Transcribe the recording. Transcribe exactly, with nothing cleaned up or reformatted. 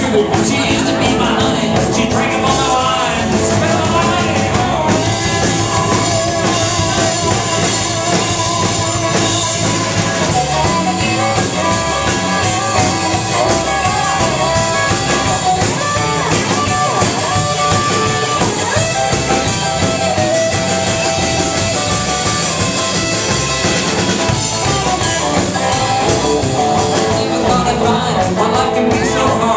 She used to be my honey. She drank up all my wine. Spent all my money. Never thought I'd find one life can be so hard.